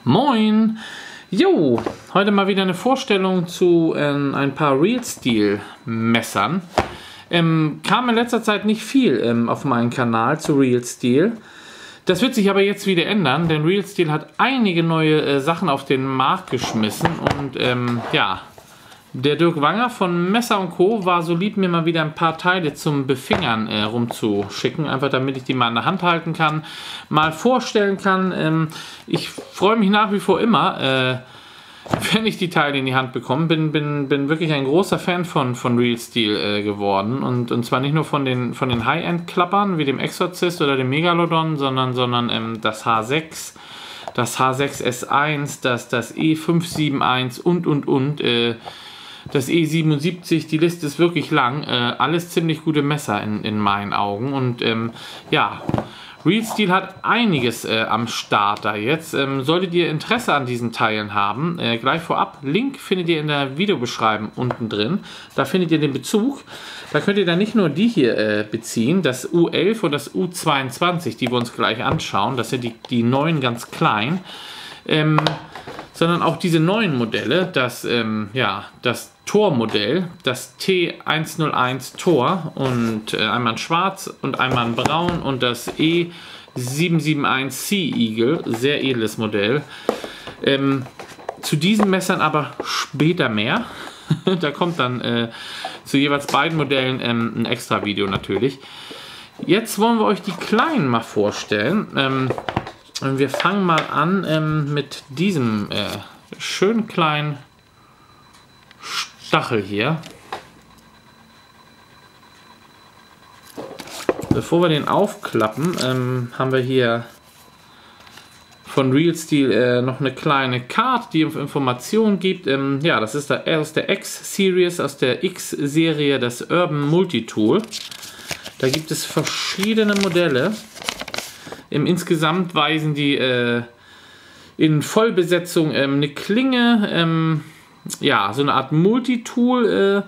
Moin! Jo, heute mal wieder eine Vorstellung zu ein paar Real Steel Messern. Kam in letzter Zeit nicht viel auf meinen Kanal zu Real Steel. Das wird sich aber jetzt wieder ändern, denn Real Steel hat einige neue Sachen auf den Markt geschmissen und ja, der Dirk Wanger von Messer & Co. war so lieb, mir mal wieder ein paar Teile zum Befingern rumzuschicken, einfach damit ich die mal in der Hand halten kann, mal vorstellen kann. Ich freue mich nach wie vor immer, wenn ich die Teile in die Hand bekomme. Bin wirklich ein großer Fan von Real Steel geworden und zwar nicht nur von den High-End-Klappern wie dem Exorcist oder dem Megalodon, sondern das H6, das H6S1, das E571 und das E77, die Liste ist wirklich lang, alles ziemlich gute Messer in meinen Augen und ja, Real Steel hat einiges am Start da jetzt. Solltet ihr Interesse an diesen Teilen haben, gleich vorab, Link findet ihr in der Videobeschreibung unten drin, da findet ihr den Bezug. Da könnt ihr dann nicht nur die hier beziehen, das U11 und das U22, die wir uns gleich anschauen, das sind die neuen ganz klein, sondern auch diese neuen Modelle, das Tor-Modell, das T101 Tor und einmal in schwarz und einmal in braun und das E771 Sea Eagle, sehr edles Modell. Zu diesen Messern aber später mehr. Da kommt dann zu jeweils beiden Modellen ein extra Video natürlich. Jetzt wollen wir euch die kleinen mal vorstellen. Wir fangen mal an mit diesem schönen kleinen Stachel hier. Bevor wir den aufklappen, haben wir hier von Real Steel noch eine kleine Card, die Informationen gibt. Ja, das ist aus der X-Series, aus der X-Serie, das Urban Multitool. Da gibt es verschiedene Modelle. Insgesamt weisen die in Vollbesetzung eine Klinge, ja, so eine Art Multitool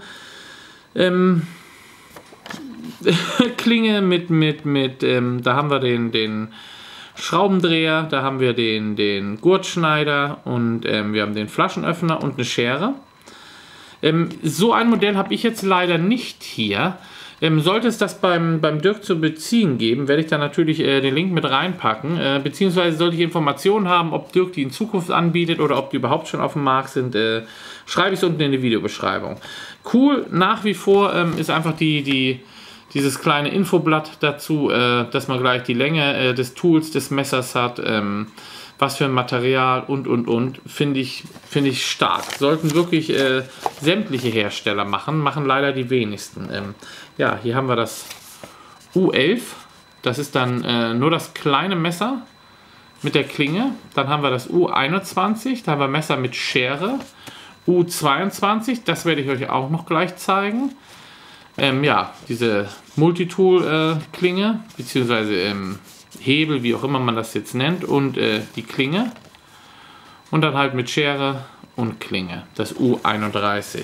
Klinge mit da haben wir den Schraubendreher, da haben wir den Gurtschneider und wir haben den Flaschenöffner und eine Schere. So ein Modell habe ich jetzt leider nicht hier. Sollte es das beim Dirk zu beziehen geben, werde ich dann natürlich den Link mit reinpacken, beziehungsweise sollte ich Informationen haben, ob Dirk die in Zukunft anbietet oder ob die überhaupt schon auf dem Markt sind, schreibe ich es unten in die Videobeschreibung. Cool, nach wie vor ist einfach dieses kleine Infoblatt dazu, dass man gleich die Länge des Tools, des Messers hat, was für ein Material und finde ich stark. Sollten wirklich sämtliche Hersteller machen leider die wenigsten. Ja, hier haben wir das U11, das ist dann nur das kleine Messer mit der Klinge. Dann haben wir das U21, da haben wir Messer mit Schere. U22, das werde ich euch auch noch gleich zeigen. Ja, diese Multitool-Klinge, beziehungsweise Hebel, wie auch immer man das jetzt nennt, und die Klinge. Und dann halt mit Schere und Klinge, das U31.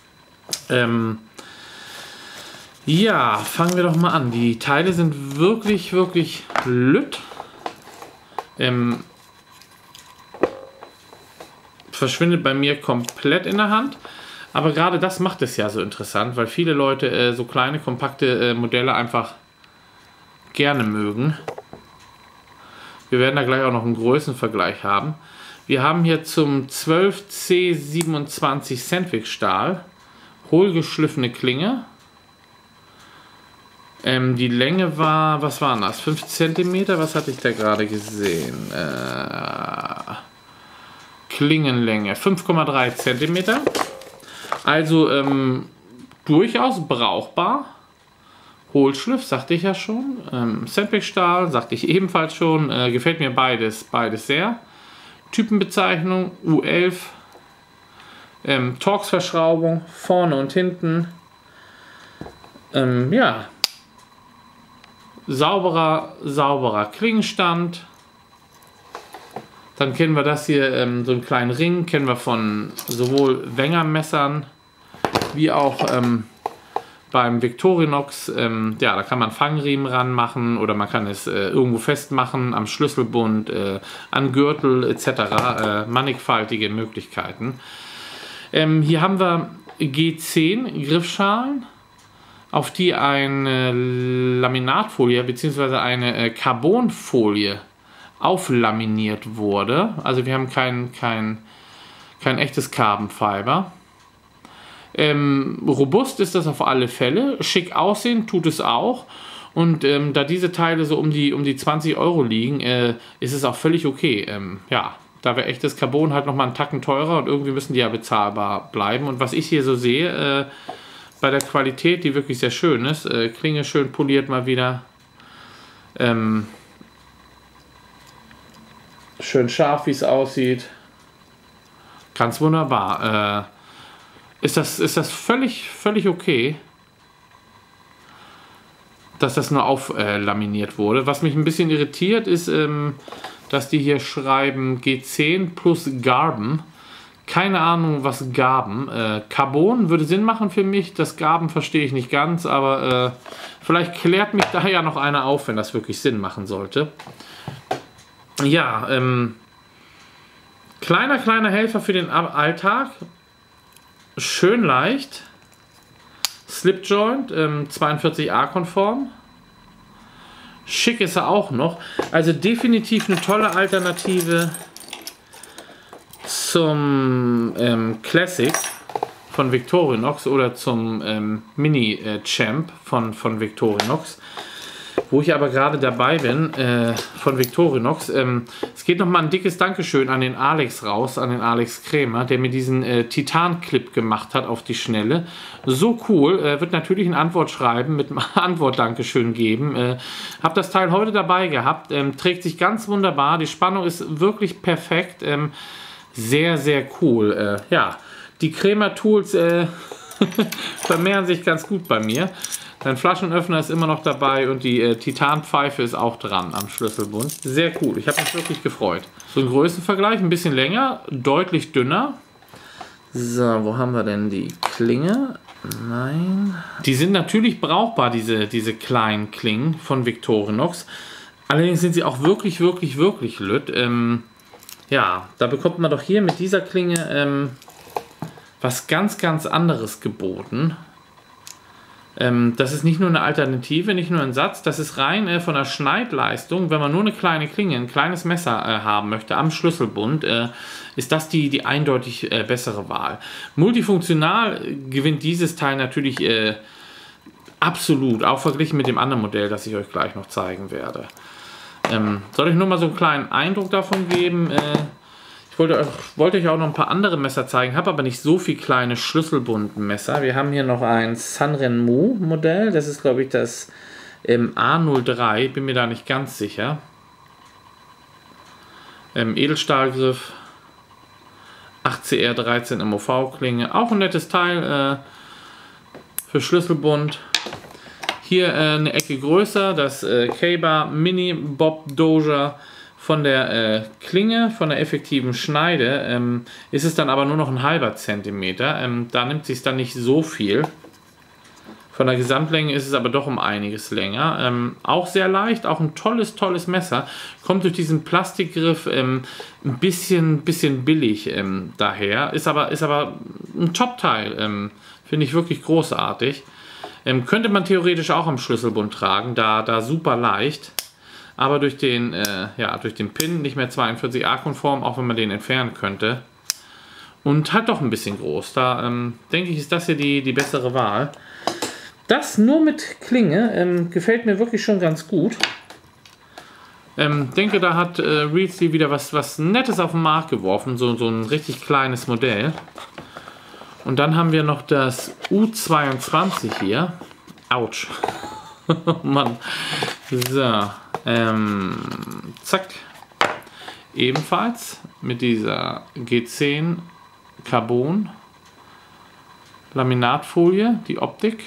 Ja, fangen wir doch mal an. Die Teile sind wirklich lütt. Verschwindet bei mir komplett in der Hand. Aber gerade das macht es ja so interessant, weil viele Leute so kleine, kompakte Modelle einfach gerne mögen. Wir werden da gleich auch noch einen Größenvergleich haben. Wir haben hier zum 12C27 Sandvik Stahl hohlgeschliffene Klinge. Die Länge war, was waren das? 5 cm? Was hatte ich da gerade gesehen? Klingenlänge 5,3 cm. Also durchaus brauchbar. Hohlschliff, sagte ich ja schon. Sandvik Stahl, sagte ich ebenfalls schon. Gefällt mir beides sehr. Typenbezeichnung U11. Torx-Verschraubung vorne und hinten. Ja. Sauberer Klingenstand. Dann kennen wir das hier, so einen kleinen Ring, kennen wir von sowohl Wenger-Messern wie auch Beim Victorinox, ja, da kann man Fangriemen ranmachen oder man kann es irgendwo festmachen, am Schlüsselbund, an Gürtel etc. Mannigfaltige Möglichkeiten. Hier haben wir G10 Griffschalen, auf die eine Laminatfolie bzw. eine Carbonfolie auflaminiert wurde. Also wir haben kein echtes Carbon Fiber. Robust ist das auf alle Fälle, schick aussehen tut es auch, und da diese Teile so um die 20 € liegen, ist es auch völlig okay. Ja, da wäre echtes Carbon halt nochmal einen Tacken teurer und irgendwie müssen die ja bezahlbar bleiben. Und was ich hier so sehe, bei der Qualität, die wirklich sehr schön ist, Klinge schön poliert mal wieder, schön scharf wie es aussieht, ganz wunderbar. Ist das völlig okay, dass das nur auflaminiert wurde. Was mich ein bisschen irritiert ist, dass die hier schreiben G10 plus Garben. Keine Ahnung, was Garben. Carbon würde Sinn machen für mich, das Garben verstehe ich nicht ganz, aber vielleicht klärt mich da ja noch einer auf, wenn das wirklich Sinn machen sollte. Ja, kleiner Helfer für den Alltag. Schön leicht, Slipjoint, 42A konform, schick ist er auch noch, also definitiv eine tolle Alternative zum Classic von Victorinox oder zum Mini Champ von Victorinox. Wo ich aber gerade dabei bin, von Victorinox, es geht nochmal ein dickes Dankeschön an den Alex raus, an den Alex Krämer, der mir diesen Titan-Clip gemacht hat auf die Schnelle. So cool, wird natürlich ein Antwortschreiben mit einem Antwort-Dankeschön geben. Habe das Teil heute dabei gehabt, trägt sich ganz wunderbar, die Spannung ist wirklich perfekt, sehr, sehr cool. Ja, die Krämer-Tools vermehren sich ganz gut bei mir. Dein Flaschenöffner ist immer noch dabei und die Titanpfeife ist auch dran am Schlüsselbund. Sehr cool, ich habe mich wirklich gefreut. So ein Größenvergleich, ein bisschen länger, deutlich dünner. So, wo haben wir denn die Klinge? Nein. Die sind natürlich brauchbar, diese kleinen Klingen von Victorinox. Allerdings sind sie auch wirklich lütt. Ja, da bekommt man doch hier mit dieser Klinge was ganz anderes geboten. Das ist nicht nur eine Alternative, nicht nur ein Satz, das ist rein von der Schneidleistung. Wenn man nur eine kleine Klinge, ein kleines Messer haben möchte am Schlüsselbund, ist das die eindeutig bessere Wahl. Multifunktional gewinnt dieses Teil natürlich absolut, auch verglichen mit dem anderen Modell, das ich euch gleich noch zeigen werde. Soll ich nur mal so einen kleinen Eindruck davon geben? Ich wollte euch auch noch ein paar andere Messer zeigen, habe aber nicht so viele kleine Schlüsselbundmesser. Wir haben hier noch ein Sanrenmu Modell, das ist glaube ich das A03, bin mir da nicht ganz sicher. Edelstahlgriff, 8CR13 MOV Klinge, auch ein nettes Teil für Schlüsselbund. Hier eine Ecke größer, das Ka-Bar Mini Bob Doja. Von der Klinge, von der effektiven Schneide, ist es dann aber nur noch ein halber Zentimeter. Da nimmt sich dann nicht so viel. Von der Gesamtlänge ist es aber doch um einiges länger. Auch sehr leicht, auch ein tolles Messer. Kommt durch diesen Plastikgriff ein bisschen billig daher. Ist aber ein Top-Teil. Finde ich wirklich großartig. Könnte man theoretisch auch am Schlüsselbund tragen, da super leicht. Aber durch den Pin nicht mehr 42A konform, auch wenn man den entfernen könnte. Und halt doch ein bisschen groß. Da denke ich, ist das hier die bessere Wahl. Das nur mit Klinge gefällt mir wirklich schon ganz gut. Denke, da hat Reelsteel wieder was Nettes auf den Markt geworfen. So ein richtig kleines Modell. Und dann haben wir noch das U22 hier. Autsch. Mann. So. Zack. Ebenfalls mit dieser G10 Carbon Laminatfolie, die Optik.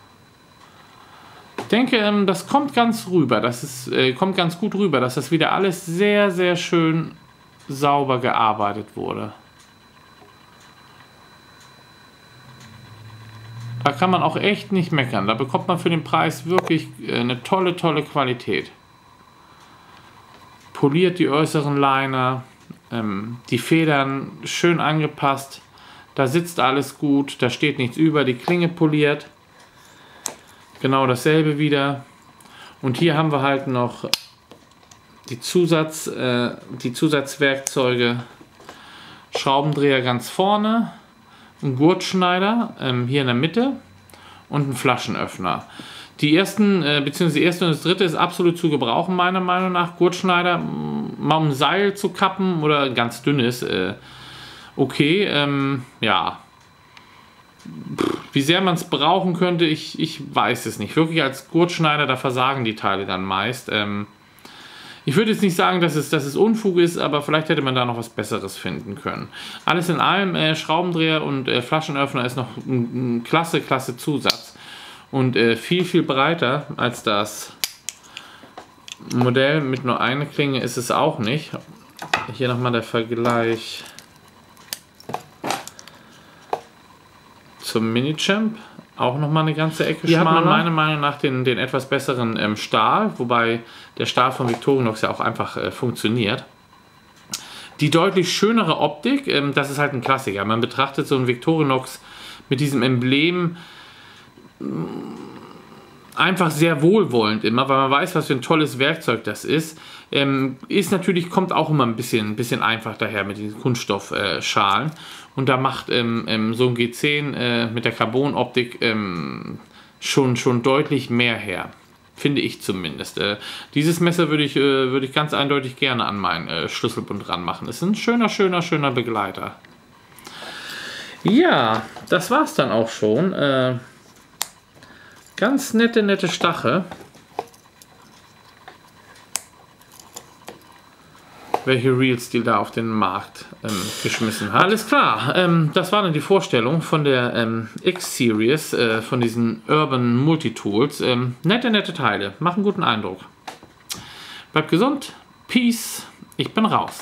Ich denke, das kommt ganz rüber. Kommt ganz gut rüber, dass das wieder alles sehr schön sauber gearbeitet wurde. Da kann man auch echt nicht meckern. Da bekommt man für den Preis wirklich eine tolle Qualität. Poliert die äußeren Liner, die Federn schön angepasst. Da sitzt alles gut, da steht nichts über, die Klinge poliert. Genau dasselbe wieder. Und hier haben wir halt noch die Zusatzwerkzeuge. Schraubendreher ganz vorne, ein Gurtschneider hier in der Mitte und ein Flaschenöffner. Die ersten, beziehungsweise die erste und das dritte ist absolut zu gebrauchen, meiner Meinung nach. Gurtschneider, mal um ein Seil zu kappen oder ganz dünnes, okay, ja. Wie sehr man es brauchen könnte, ich weiß es nicht. Wirklich als Gurtschneider, da versagen die Teile dann meist. Ich würde jetzt nicht sagen, dass es Unfug ist, aber vielleicht hätte man da noch was Besseres finden können. Alles in allem, Schraubendreher und Flaschenöffner ist noch ein klasse Zusatz. Und viel breiter als das Modell mit nur einer Klinge ist es auch nicht. Hier nochmal der Vergleich zum Mini-Champ. Auch nochmal eine ganze Ecke schmaler. Hier hat man meiner Meinung nach den etwas besseren Stahl, wobei der Stahl von Victorinox ja auch einfach funktioniert. Die deutlich schönere Optik, das ist halt ein Klassiker. Man betrachtet so ein Victorinox mit diesem Emblem einfach sehr wohlwollend immer, weil man weiß, was für ein tolles Werkzeug das ist. Kommt auch immer ein bisschen einfach daher mit diesen Kunststoffschalen. Und da macht so ein G10 mit der Carbon-Optik schon deutlich mehr her. Finde ich zumindest. Dieses Messer würde ich ganz eindeutig gerne an meinen Schlüsselbund ranmachen. Ist ein schöner Begleiter. Ja, das war's dann auch schon. Ganz nette Stache. Welche Reels die da auf den Markt geschmissen hat. Alles klar, das war dann die Vorstellung von der X-Series, von diesen Urban Multitools. Nette Teile, machen guten Eindruck. Bleibt gesund, Peace, ich bin raus.